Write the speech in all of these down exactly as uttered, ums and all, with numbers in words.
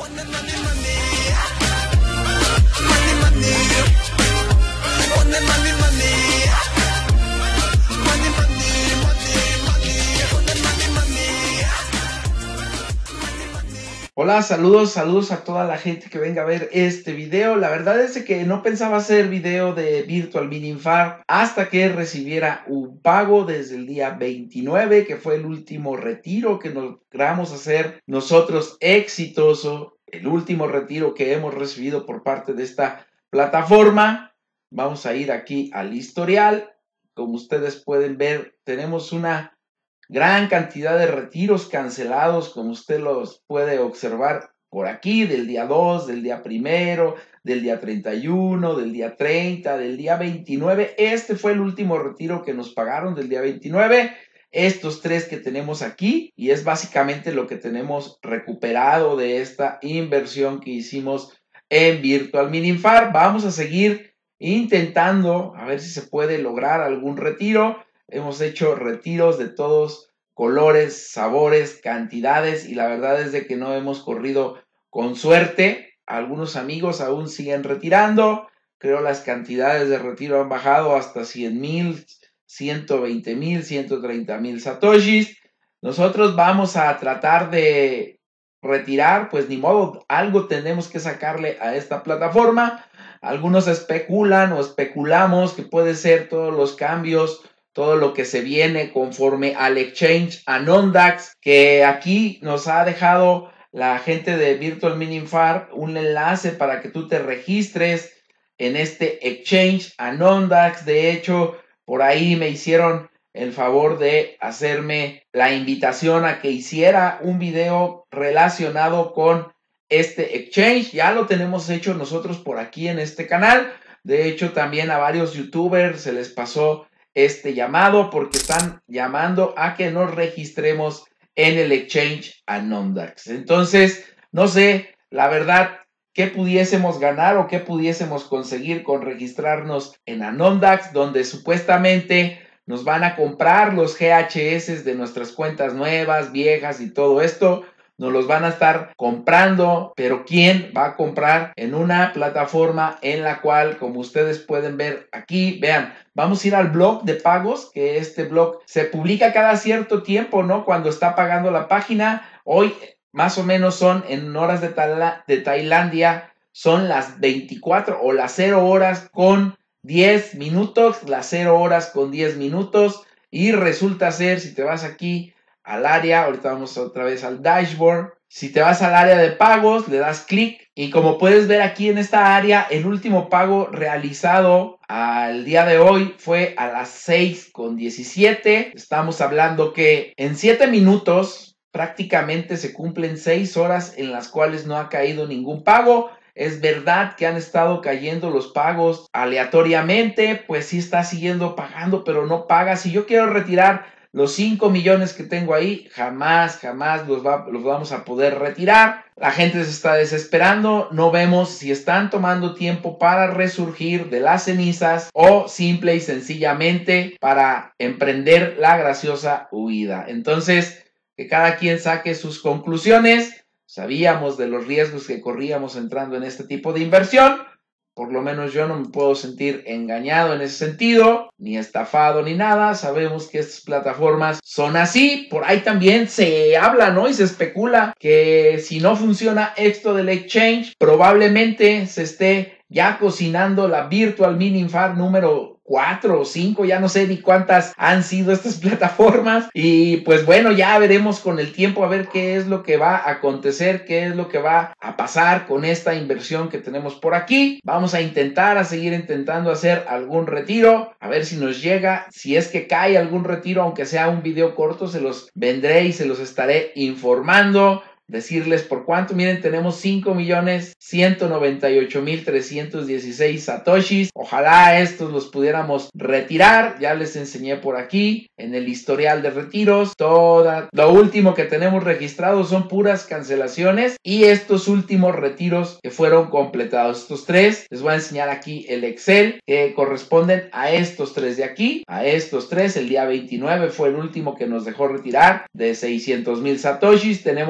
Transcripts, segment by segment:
Hola, saludos, saludos a toda la gente que venga a ver este video. La verdad es que no pensaba hacer video de Virtual Mining Farm hasta que recibiera un pago desde el día veintinueve, que fue el último retiro que nos logramos hacer nosotros exitoso, el último retiro que hemos recibido por parte de esta plataforma. Vamos a ir aquí al historial. Como ustedes pueden ver, tenemos una gran cantidad de retiros cancelados, como usted los puede observar por aquí, del día dos, del día primero, del día treinta y uno, del día treinta, del día veintinueve. Este fue el último retiro que nos pagaron del día veintinueve. Estos tres que tenemos aquí, y es básicamente lo que tenemos recuperado de esta inversión que hicimos en Virtual Mining Farm. Vamos a seguir intentando a ver si se puede lograr algún retiro. Hemos hecho retiros de todos colores, sabores, cantidades, y la verdad es de que no hemos corrido con suerte. Algunos amigos aún siguen retirando. Creo las cantidades de retiro han bajado hasta cien mil, ciento veinte mil, ciento treinta mil satoshis. Nosotros vamos a tratar de retirar, pues ni modo, algo tenemos que sacarle a esta plataforma. Algunos especulan o especulamos que puede ser todos los cambios, todo lo que se viene conforme al exchange Anondax, que aquí nos ha dejado la gente de Virtual Mining Farm un enlace para que tú te registres en este exchange Anondax. De hecho, por ahí me hicieron el favor de hacerme la invitación a que hiciera un video relacionado con este exchange. Ya lo tenemos hecho nosotros por aquí en este canal. De hecho, también a varios youtubers se les pasó este llamado porque están llamando a que nos registremos en el exchange Anondax. Entonces, no sé, la verdad, qué pudiésemos ganar o qué pudiésemos conseguir con registrarnos en Anondax, donde supuestamente nos van a comprar los G H S de nuestras cuentas nuevas, viejas y todo esto. Nos los van a estar comprando, pero ¿quién va a comprar en una plataforma en la cual, como ustedes pueden ver aquí, vean, vamos a ir al blog de pagos, que este blog se publica cada cierto tiempo, ¿no? Cuando está pagando la página. Hoy más o menos son en horas de, Tala, de Tailandia, son las veinticuatro o las cero horas con diez minutos, las cero horas con diez minutos, y resulta ser, si te vas aquí al área, ahorita vamos otra vez al dashboard. Si te vas al área de pagos, le das clic y como puedes ver aquí en esta área, el último pago realizado al día de hoy fue a las seis con diecisiete. Estamos hablando que en siete minutos prácticamente se cumplen seis horas en las cuales no ha caído ningún pago. Es verdad que han estado cayendo los pagos aleatoriamente, pues sí está siguiendo pagando, pero no paga. Si yo quiero retirar los cinco millones que tengo ahí, jamás, jamás los, va, los vamos a poder retirar. La gente se está desesperando. No vemos si están tomando tiempo para resurgir de las cenizas o simple y sencillamente para emprender la graciosa huida. Entonces, que cada quien saque sus conclusiones. Sabíamos de los riesgos que corríamos entrando en este tipo de inversión. Por lo menos yo no me puedo sentir engañado en ese sentido, ni estafado ni nada. Sabemos que estas plataformas son así. Por ahí también se habla, ¿no? Y se especula que si no funciona esto del exchange, probablemente se esté ya cocinando la Virtual Mining Farm número cuatro o cinco, ya no sé ni cuántas han sido estas plataformas. Y pues bueno, ya veremos con el tiempo a ver qué es lo que va a acontecer, qué es lo que va a pasar con esta inversión que tenemos por aquí. Vamos a intentar, a seguir intentando hacer algún retiro, a ver si nos llega. Si es que cae algún retiro, aunque sea un video corto, se los vendré y se los estaré informando. Decirles por cuánto. Miren, tenemos cinco millones ciento noventa y ocho mil trescientos dieciséis satoshis. Ojalá estos los pudiéramos retirar. Ya les enseñé por aquí en el historial de retiros. Toda, lo último que tenemos registrado son puras cancelaciones y estos últimos retiros que fueron completados. Estos tres, les voy a enseñar aquí el Excel que corresponden a estos tres de aquí. A estos tres, el día veintinueve fue el último que nos dejó retirar de seiscientos mil satoshis. Tenemos fuera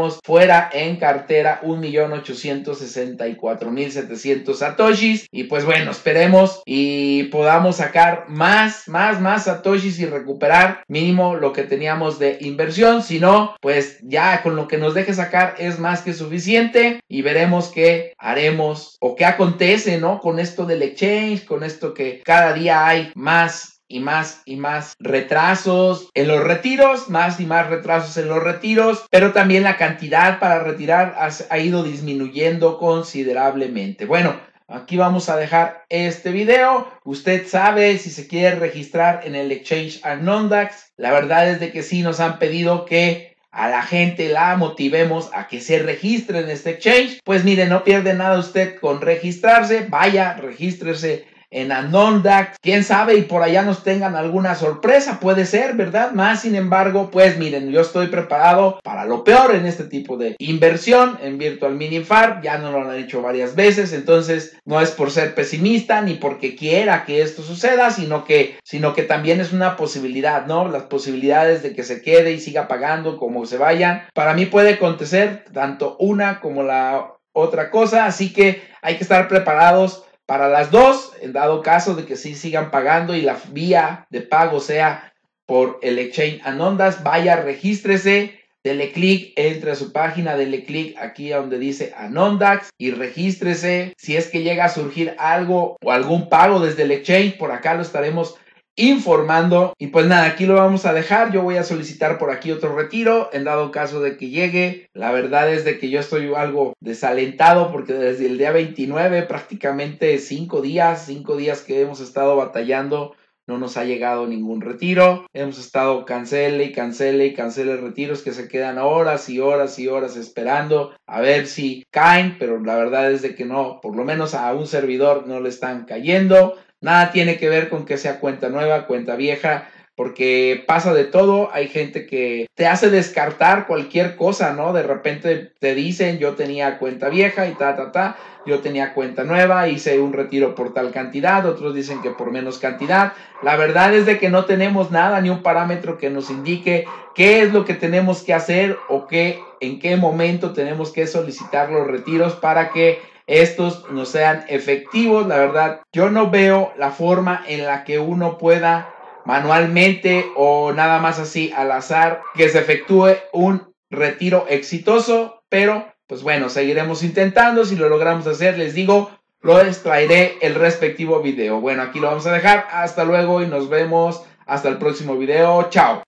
fuera en cartera un millón ochocientos sesenta y cuatro mil setecientos satoshis. Y pues bueno, esperemos y podamos sacar más, más, más satoshis y recuperar mínimo lo que teníamos de inversión. Si no, pues ya con lo que nos deje sacar es más que suficiente y veremos qué haremos o qué acontece, ¿no? Con esto del exchange, con esto que cada día hay más y más y más retrasos en los retiros, más y más retrasos en los retiros, pero también la cantidad para retirar ha, ha ido disminuyendo considerablemente. Bueno, aquí vamos a dejar este video. Usted sabe si se quiere registrar en el exchange Anondax. La verdad es de que sí nos han pedido que a la gente la motivemos a que se registre en este exchange. Pues mire, no pierde nada usted con registrarse. Vaya, regístrese en Anondax, quién sabe y por allá nos tengan alguna sorpresa, puede ser, ¿verdad? Más sin embargo, pues miren, yo estoy preparado para lo peor en este tipo de inversión en Virtual Mini Farm, ya no lo han hecho varias veces, entonces no es por ser pesimista ni porque quiera que esto suceda, sino que, sino que también es una posibilidad, ¿no? Las posibilidades de que se quede y siga pagando como se vayan, para mí puede acontecer tanto una como la otra cosa, así que hay que estar preparados para las dos, en dado caso de que sí sigan pagando y la vía de pago sea por el exchange Anondax, vaya, regístrese, dele clic, entre a su página, dele clic aquí a donde dice Anondax y regístrese. Si es que llega a surgir algo o algún pago desde el exchange, por acá lo estaremos informando. Y pues nada, aquí lo vamos a dejar. Yo voy a solicitar por aquí otro retiro en dado caso de que llegue. La verdad es de que yo estoy algo desalentado porque desde el día veintinueve, prácticamente cinco días, cinco días que hemos estado batallando, no nos ha llegado ningún retiro. Hemos estado cancele y cancele y cancele retiros que se quedan horas y horas y horas esperando a ver si caen, pero la verdad es de que no, por lo menos a un servidor no le están cayendo. Nada tiene que ver con que sea cuenta nueva, cuenta vieja, porque pasa de todo. Hay gente que te hace descartar cualquier cosa, ¿no? De repente te dicen, yo tenía cuenta vieja y ta, ta, ta, yo tenía cuenta nueva, hice un retiro por tal cantidad, otros dicen que por menos cantidad. La verdad es de que no tenemos nada, ni un parámetro que nos indique qué es lo que tenemos que hacer o qué, en qué momento tenemos que solicitar los retiros para que estos no sean efectivos. La verdad, yo no veo la forma en la que uno pueda manualmente o nada más así al azar que se efectúe un retiro exitoso, pero pues bueno, seguiremos intentando. Si lo logramos hacer, les digo, les traeré el respectivo video. Bueno, aquí lo vamos a dejar. Hasta luego y nos vemos hasta el próximo video. Chao.